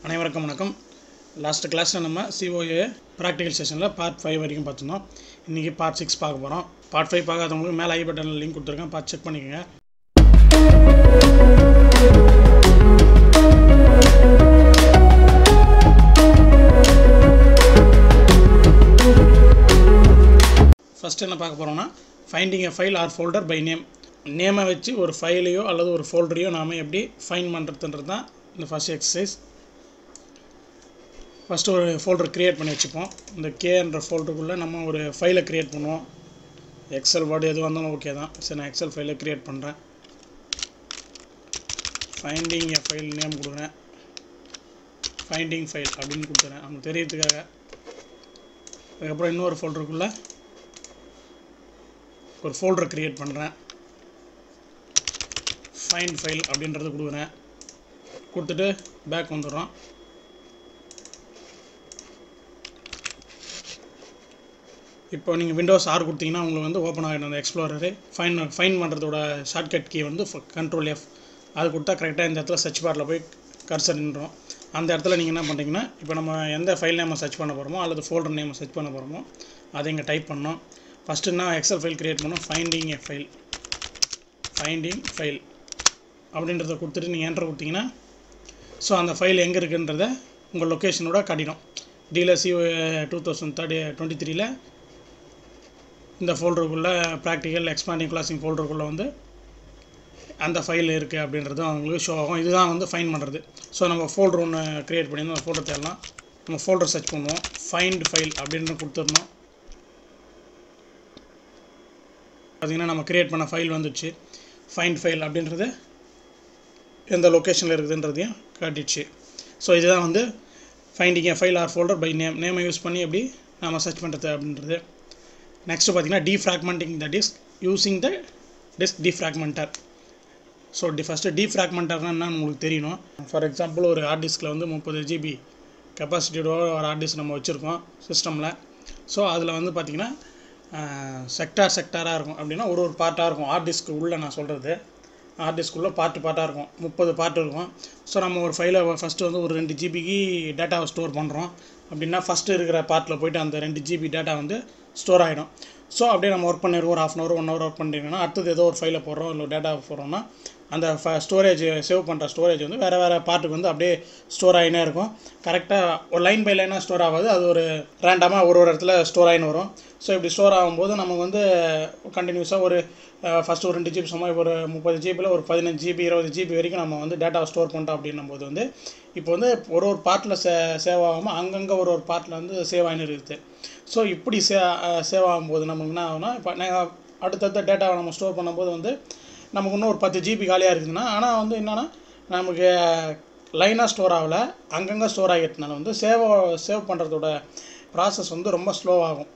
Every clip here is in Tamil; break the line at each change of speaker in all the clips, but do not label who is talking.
அனைவருக்கும் வணக்கம். லாஸ்ட் கிளாஸில் நம்ம COA ப்ராக்டிக்கல் செஷனில் பார்ட் 5 வரைக்கும் பார்த்துருந்தோம். இன்றைக்கி பார்ட் 6 பார்க்க போகிறோம். பார்ட் 5 பார்க்காதவங்களுக்கு மேலே ஐ பட்டனில் லிங்க் கொடுத்துருக்கேன், பார்த்து செக் பண்ணிக்கோங்க. ஃபஸ்ட்டு என்ன பார்க்க போகிறோம்னா finding a file or folder by நேமை வச்சு ஒரு ஃபைலையோ அல்லது ஒரு ஃபோல்டரையோ நாம் எப்படி ஃபைண்ட் பண்ணுறதுன்றது தான் இந்த ஃபஸ்ட் எக்ஸசைஸ். ஃபஸ்ட்டு ஒரு ஃபோல்டர் க்ரியேட் பண்ணி வச்சுப்போம். இந்த கேன்ற ஃபோல்டருக்குள்ளே நம்ம ஒரு ஃபைலை க்ரியேட் பண்ணுவோம். எக்ஸல் வேர்டு எது வந்தாலும் ஓகே தான். சரி, நான் எக்ஸல் ஃபைலை க்ரியேட் பண்ணுறேன். ஃபைண்டிங் எ ஃபைல் நேம் கொடுக்குறேன். ஃபைண்டிங் ஃபைல் அப்படின்னு கொடுத்துறேன் நமக்கு தெரியறதுக்காக. அதுக்கப்புறம் இன்னொரு ஃபோல்டருக்குள்ளே ஒரு ஃபோல்டர் க்ரியேட் பண்ணுறேன். ஃபைண்ட் ஃபைல் அப்படின்றது கொடுக்குறேன். கொடுத்துட்டு பேக் வந்துடுறோம். இப்போ நீங்கள் விண்டோஸ் R கொடுத்தீங்கன்னா உங்களுக்கு வந்து ஓப்பன் ஆகிடும் அந்த எக்ஸ்ப்ளோரரு. ஃபைண்ட் பண்ணுறதோட ஷார்ட்கட் கீ வந்து கண்ட்ரோல் F. அது கொடுத்தா கரெக்டாக இந்த இடத்துல சர்ச் பாரில் போய் கர்சர் நின்றோம். அந்த இடத்துல நீங்கள் என்ன பண்ணுறீங்கன்னா, இப்போ நம்ம எந்த ஃபைல் நேமை சர்ச் பண்ண போகிறோமோ அல்லது ஃபோல்டர் நேமை சர்ச் பண்ண போகிறோமோ அதை இங்கே டைப் பண்ணோம். ஃபஸ்ட்டு நான் எக்ஸல் ஃபைல் க்ரியேட் பண்ணோம். ஃபைண்டிங் ஃபைல் அப்படின்றத கொடுத்துட்டு நீங்கள் என்டர் கொடுத்தீங்கன்னா ஸோ அந்த ஃபைல் எங்கே இருக்குன்றத உங்கள் லொக்கேஷனோட காட்டிடும். COA 2023 இந்த ஃபோல்டருக்குள்ளே ப்ராக்டிக்கல் எக்ஸ்பாண்டிங் கிளாஸிங் ஃபோல்டருக்குள்ளே வந்து அந்த ஃபைல் இருக்குது அப்படின்றது அவங்களுக்கு ஷோ ஆகும். இதுதான் வந்து ஃபைண்ட் பண்ணுறது. ஸோ நம்ம ஃபோல்டர் ஒன்று க்ரியேட் பண்ணியிருந்தோம். அந்த ஃபோல்டர் தேடலாம். நம்ம ஃபோல்டர் சர்ச் பண்ணுவோம். ஃபைண்ட் ஃபைல் அப்படின்னு கொடுத்துடணும். பார்த்திங்கன்னா நம்ம க்ரியேட் பண்ண ஃபைல் வந்துடுச்சு. ஃபைண்ட் ஃபைல் அப்படின்றது எந்த லொக்கேஷனில் இருக்குதுன்றதையும் காட்டிடுச்சு. ஸோ இதுதான் வந்து finding a file or folder by நேமை யூஸ் பண்ணி எப்படி நம்ம சர்ச் பண்ணுறது அப்படின்றது. நெக்ஸ்ட்டு பார்த்திங்கன்னா defragmenting the disk using the disk defragmenter. So first டீஃப்ராக்மெண்டர்னால் என்னன்னு உங்களுக்கு தெரியணும். ஃபார் எக்ஸாம்பிள் ஒரு ஹார்ட் டிஸ்கில் வந்து 30 GB கெப்பாசிட்டியோட ஒரு ஹார்ட் டிஸ்க் நம்ம வச்சுருக்கோம் சிஸ்டமில். ஸோ அதில் வந்து பார்த்திங்கன்னா செக்டாராக இருக்கும். அப்படின்னா ஒரு பார்ட்டாக இருக்கும். ஹார்ட் டிஸ்க்கு உள்ளே நான் சொல்கிறது ஹார்ட் டிஸ்க்குள்ளே பார்ட்டாக இருக்கும். 30 பார்ட் இருக்கும். ஸோ நம்ம ஒரு ஃபைலை ஃபஸ்ட்டு வந்து ஒரு 2 GBக்கு டேட்டாவை ஸ்டோர் பண்ணுறோம் அப்படின்னா ஃபஸ்ட்டு இருக்கிற பார்ட்டில் போய்ட்டு அந்த 2 GB டேட்டா வந்து ஸ்டோர் ஆகிடும். ஸோ அப்படியே நம்ம ஒர்க் பண்ணிடுவோம். ஒரு ½ hour 1 hour ஒர்க் பண்ணிட்டீங்கன்னா அடுத்தது ஏதோ ஒரு ஃபைலை போடுறோம் இல்லை டேட்டா போடுறோம்னா அந்த ஸ்டோரேஜ் சேவ் பண்ணுற ஸ்டோரேஜ் வந்து வேறு பார்ட்டுக்கு வந்து அப்படியே ஸ்டோர் ஆகினே இருக்கும். கரெக்டாக ஒரு லைன் பை லைனாக ஸ்டோர் ஆகாது. அது ஒரு ரேண்டமாக ஒரு இடத்துல ஸ்டோர் ஆகின்னு வரும். ஸோ இப்படி ஸ்டோர் ஆகும்போது நமக்கு வந்து கண்டினியூஸாக ஒரு ஃபஸ்ட்டு ஒரு 2 GB சும்மா ஒரு 30 GBயில் ஒரு 15 GB 20 GB வரைக்கும் நம்ம வந்து டேட்டாவை ஸ்டோர் பண்ணிட்டோம் அப்படின்னும் போது வந்து இப்போ வந்து ஒரு பார்ட்டில் சேவ் ஆகாமல் அங்கங்கே ஒரு பார்ட்டில் வந்து சேவ் ஆகின்னு இருக்குது. ஸோ இப்படி சேவ் ஆகும்போது நமக்கு என்ன ஆகுனா, இப்போ அடுத்தடுத்த டேட்டாவை நம்ம ஸ்டோர் பண்ணும்போது வந்து நமக்கு இன்னும் ஒரு 10 GB காலியாக இருக்குதுன்னா, ஆனால் வந்து என்னென்னா நமக்கு லைனாக ஸ்டோர் ஆகலை, அங்கங்கே ஸ்டோர் ஆகிட்டனால வந்து சேவ் பண்ணுறதோட ப்ராசஸ் வந்து ரொம்ப ஸ்லோவாகும்.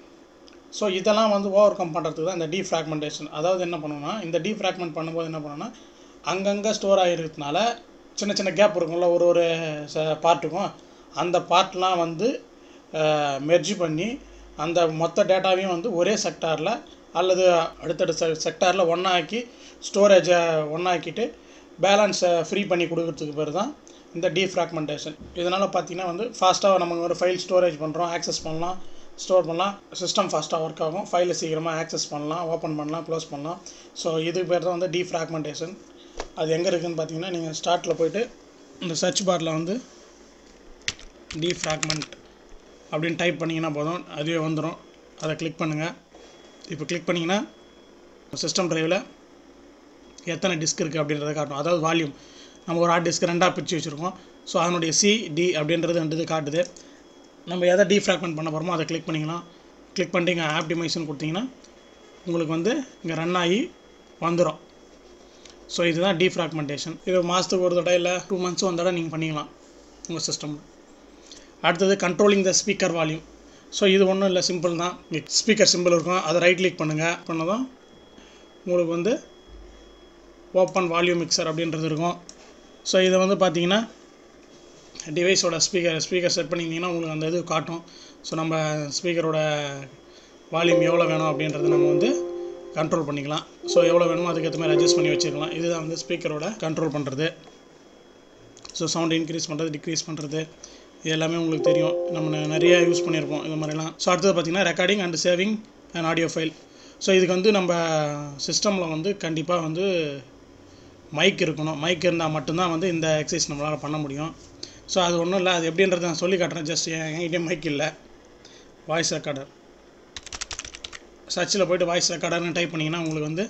ஸோ இதெல்லாம் வந்து ஓவர் கம் பண்ணுறதுக்கு தான் இந்த டீஃப்ராக்மெண்டேஷன். அதாவது என்ன பண்ணுவோம்னா, இந்த டீஃப்ராக்மெண்ட் பண்ணும்போது என்ன பண்ணோன்னா, அங்கங்கே ஸ்டோர் ஆகிருக்கிறதுனால சின்ன சின்ன கேப் இருக்கும்ல ஒரு பார்ட்டுக்கும், அந்த பார்ட்லாம் வந்து மெர்ஜ் பண்ணி அந்த மொத்த டேட்டாவையும் வந்து ஒரே செக்டாரில் அல்லது அடுத்தடுத்த செக்டாரில் ஒன்றாக்கி ஸ்டோரேஜை ஒன்றாக்கிட்டு பேலன்ஸை ஃப்ரீ பண்ணி கொடுக்கறதுக்கு பேர் தான் இந்த டீஃப்ராக்மெண்டேஷன். இதனால் பார்த்திங்கன்னா வந்து ஃபாஸ்ட்டாக நமக்கு ஒரு ஃபைல் ஸ்டோரேஜ் பண்ணுறோம், ஆக்சஸ் பண்ணலாம், ஸ்டோர் பண்ணலாம், சிஸ்டம் ஃபாஸ்ட்டாக ஒர்க் ஆகும், ஃபைலை சீக்கிரமாக ஆக்சஸ் பண்ணலாம், ஓப்பன் பண்ணலாம், க்ளோஸ் பண்ணலாம். ஸோ இதுக்கு பேர் தான் வந்து டீஃப்ராக்மெண்டேஷன். அது எங்கே இருக்குதுன்னு பார்த்தீங்கன்னா, நீங்கள் ஸ்டார்ட்டில் போய்ட்டு இந்த சர்ச் பாரில் வந்து டீஃப்ராக்மெண்ட் அப்படின்னு டைப் பண்ணிங்கன்னா போதும், அதுவே வந்துடும். அதை கிளிக் பண்ணுங்கள். இப்போ கிளிக் பண்ணிங்கன்னா சிஸ்டம் ட்ரைவில் எத்தனை டிஸ்க் இருக்குது அப்படின்றத காட்டும். அதாவது வால்யூம். நம்ம ஒரு ஹார்ட் டிஸ்க் 2ஆக பிரித்து வச்சுருக்கோம். ஸோ அதனுடைய CD அப்படின்றது 2 இது காட்டுது. நம்ம எதை டீஃப்ராக்மெண்ட் பண்ண போகிறோமோ அதை கிளிக் பண்ணிக்கலாம். கிளிக் பண்ணிட்டு இங்கே ஆப்டிமைசேஷன் கொடுத்தீங்கன்னா உங்களுக்கு வந்து இங்கே ரன் ஆகி வந்துடும். ஸோ இதுதான் டீஃப்ராக்மெண்டேஷன். இது மாதத்துக்கு ஒரு தடவை இல்லை 2 months ஒரு தடவை நீங்கள் பண்ணிக்கலாம் உங்கள் சிஸ்டமில். அடுத்தது controlling the speaker volume. So இது ஒன்றும் இல்லை, சிம்பிள் தான். ஸ்பீக்கர் சிம்பிள் இருக்கும், அதை ரைட் கிளிக் பண்ணுங்கள். பண்ணதும் உங்களுக்கு வந்து ஓப்பன் வால்யூம் மிக்சர் அப்படின்றது இருக்கும். ஸோ இதை வந்து பார்த்தீங்கன்னா டிவைஸோட ஸ்பீக்கர் செட் பண்ணிங்கன்னா உங்களுக்கு அந்த இது காட்டும். ஸோ நம்ம ஸ்பீக்கரோட வால்யூம் எவ்வளோ வேணும் அப்படின்றத நம்ம வந்து கண்ட்ரோல் பண்ணிக்கலாம். ஸோ எவ்வளோ வேணுமோ அதுக்கேற்ற மாதிரி அட்ஜஸ்ட் பண்ணி வச்சுக்கலாம். இதுதான் வந்து ஸ்பீக்கரோட கண்ட்ரோல் பண்ணுறது. ஸோ சவுண்ட் இன்க்ரீஸ் பண்ணுறது, டிக்ரீஸ் பண்ணுறது, இது எல்லாமே உங்களுக்கு தெரியும். நம்ம நிறைய யூஸ் பண்ணியிருப்போம் இந்த மாதிரிலாம். ஸோ அடுத்தது பார்த்திங்கன்னா recording and saving and audio file. So இதுக்கு வந்து நம்ம சிஸ்டமில் வந்து கண்டிப்பாக வந்து மைக் இருக்கணும். மைக் இருந்தால் மட்டும்தான் வந்து இந்த எக்ஸசைஸ் நம்மளால் பண்ண முடியும். ஸோ அது ஒன்றும் இல்லை, அது எப்படின்றத நான் சொல்லி காட்டுறேன். ஜஸ்ட் என்கிட்ட மைக் இல்லை. வாய்ஸ் ரெக்கார்டர் சர்ச்சில் போய்ட்டு வாய்ஸ் ரெக்கார்டர்னு டைப் பண்ணிங்கன்னா உங்களுக்கு வந்து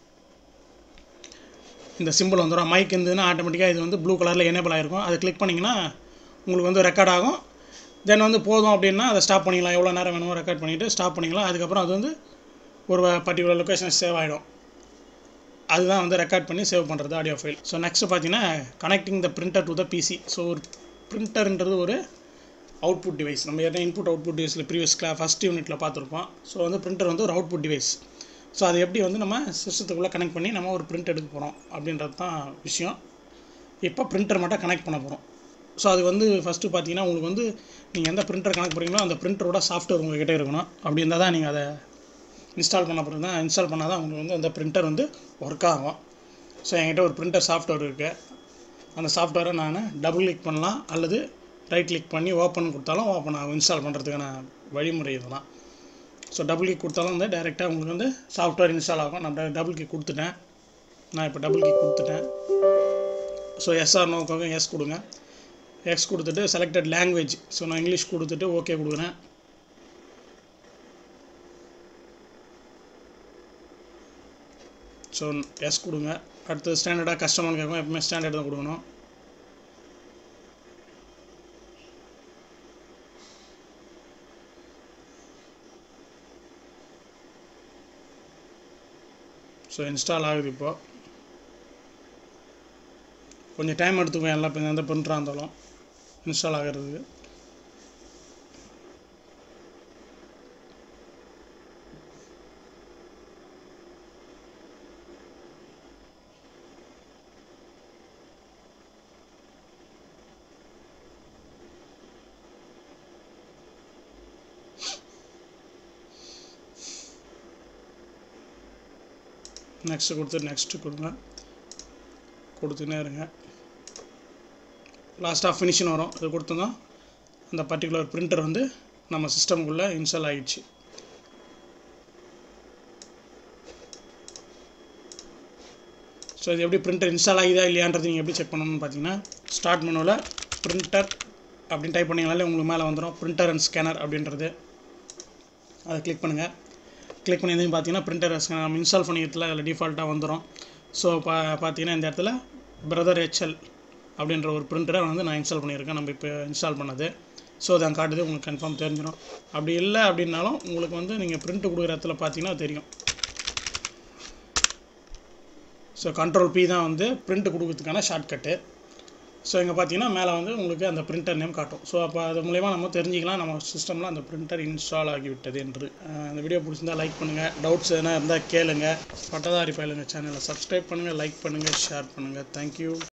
இந்த சிம்பிள் வந்துடும். மைக் இருந்ததுன்னா ஆட்டோமேட்டிக்காக இது வந்து ப்ளூ கலரில் எனேபிள் ஆகிருக்கும். அதை கிளிக் பண்ணிங்கன்னா உங்களுக்கு வந்து ரெக்கார்ட் ஆகும். தென் வந்து போதும் அப்படின்னா அதை ஸ்டாப் பண்ணிக்கலாம். எவ்வளோ நேரம் வேணுமோ ரெக்கார்ட் பண்ணிவிட்டு ஸ்டாப் பண்ணிக்கலாம். அதுக்கப்புறம் அது வந்து ஒரு பர்டிகுலர் லொக்கேஷன் சேவ் ஆகிடும். அதுதான் வந்து ரெக்கார்ட் பண்ணி சேவ் பண்ணுறது ஆடியோ ஃபைல். ஸோ நெக்ஸ்ட்டு பார்த்தீங்கன்னா connecting the printer to the PC. So ஒரு பிரிண்டர்ன்றது ஒரு அவுட்புட் டிவைஸ். நம்ம ஏன்னா இன்புட் அவுட்புட் டிவைஸில் ப்ரீவியஸ் ஃபஸ்ட் யூனிட்டில் பார்த்துருப்போம். ஸோ வந்து பிரிண்டர் வந்து ஒரு அவுட்புட் டிவைஸ். ஸோ அது எப்படி வந்து நம்ம சிஸ்டத்துக்குள்ளே கனெக்ட் பண்ணி நம்ம ஒரு பிரிண்ட் எடுக்க போகிறோம் அப்படின்றது தான் விஷயம். இப்போ பிரிண்டர் மட்டும் கனெக்ட் பண்ண போகிறோம். ஸோ அது வந்து ஃபஸ்ட்டு பார்த்தீங்கன்னா உங்களுக்கு வந்து நீங்கள் எந்த பிரிண்டர் கனெக்ட் பண்ணுறீங்களோ அந்த பிரிண்டரோட சாஃப்ட்வேர் உங்கள்கிட்ட இருக்கணும். அப்படி இருந்தால் தான் நீங்கள் அதை இன்ஸ்டால் பண்ண போகிறது தான். இன்ஸ்டால் பண்ணால் தான் உங்களுக்கு வந்து அந்த பிரிண்டர் வந்து ஒர்க் ஆகும். ஸோ என்கிட்ட ஒரு பிரிண்டர் சாஃப்ட்வேர் இருக்குது. அந்த சாஃப்ட்வேரை நான் டபுள் கிளிக் பண்ணலாம் அல்லது ரைட் கிளிக் பண்ணி ஓப்பன் கொடுத்தாலும் ஓப்பன் ஆகும். இன்ஸ்டால் பண்ணுறதுக்கான வழிமுறை இதெல்லாம். ஸோ டபுள் கிளிக் கொடுத்தாலும் வந்து டைரெக்டாக உங்களுக்கு வந்து சாஃப்ட்வேர் இன்ஸ்டால் ஆகும். நான் டபுள் கிளிக் கொடுத்துட்டேன். நான் இப்போ டபுள் கிளிக் கொடுத்துட்டேன். ஸோ எஸ்ஆர் நோக்காக எஸ் கொடுங்க. எக்ஸ் கொடுத்துட்டு செலக்டட் லாங்குவேஜ். ஸோ நான் இங்கிலீஷ் கொடுத்துட்டு ஓகே கொடுக்குறேன். ஸோ எஸ் கொடுங்க. அடுத்து ஸ்டாண்டர்டாக கஸ்டமர்னு கேட்கும். எப்பவுமே ஸ்டாண்டர்ட் தான் கொடுக்கணும். ஸோ இன்ஸ்டால் ஆகுது. இப்போது கொஞ்சம் டைம் எடுத்துக்குவேன். எல்லாம் எந்த பிரிண்டராக இருந்தாலும் இன்ஸ்டால் ஆகிறதுக்கு. நெக்ஸ்ட்டு கொடுத்து நெக்ஸ்ட்டு கொடுங்க. கொடுத்துன்னே இருங்க. லாஸ்ட்டாக ஃபினிஷ்னு வரும். அது கொடுத்தோன்னா அந்த பர்டிகுலர் பிரிண்டர் வந்து நம்ம சிஸ்டம்குள்ளே இன்ஸ்டால் ஆகிடுச்சு. ஸோ இது எப்படி பிரிண்டர் இன்ஸ்டால் ஆகிதா இல்லையான்றது நீங்கள் எப்படி செக் பண்ணணும்னு பார்த்தீங்கன்னா ஸ்டார்ட் மெனுவில் பிரிண்டர் அப்படின்னு டைப் பண்ணிங்கனாலே உங்களுக்கு மேலே வந்துடும் பிரிண்டர் அண்ட் ஸ்கேனர் அப்படின்றது. அதை கிளிக் பண்ணுங்கள். கிளிக் பண்ணி பார்த்தீங்கன்னா பிரிண்டர் ஸ்கேனர் நம்ம இன்ஸ்டால் பண்ணிக்கிறதுல அதில் டிஃபால்ட்டாக வந்துடும். ஸோ பார்த்தீங்கன்னா இந்த இடத்துல பிரதர் HL அப்படின்ற ஒரு பிரிண்டரை வந்து நான் இன்ஸ்டால் பண்ணியிருக்கேன். நம்ம இப்போ இன்ஸ்டால் பண்ணது. ஸோ அதை காட்டுது. உங்களுக்கு கன்ஃபார்ம் தெரிஞ்சிடும். அப்படி இல்லை அப்படின்னாலும் உங்களுக்கு வந்து நீங்கள் பிரிண்ட் கொடுக்குற இடத்துல பார்த்தீங்கன்னா தெரியும். ஸோ Ctrl P தான் வந்து பிரிண்ட் கொடுக்கறதுக்கான ஷார்ட்கட்டு. ஸோ இங்கே பார்த்தீங்கன்னா மேலே வந்து உங்களுக்கு அந்த பிரிண்டர் நேம் காட்டும். ஸோ அப்போ அது மூலயமா நம்ம தெரிஞ்சிக்கலாம் நம்ம சிஸ்டமில் அந்த பிரிண்டர் இன்ஸ்டால் ஆகிவிட்டது என்று. இந்த வீடியோ பிடிச்சிருந்தால் லைக் பண்ணுங்கள். டவுட்ஸ் எதனா இருந்தால் கேளுங்க. பட்டதாரி பயிலுங்க சேனலை சப்ஸ்கிரைப் பண்ணுங்கள், லைக் பண்ணுங்கள், ஷேர் பண்ணுங்கள். தேங்க்யூ.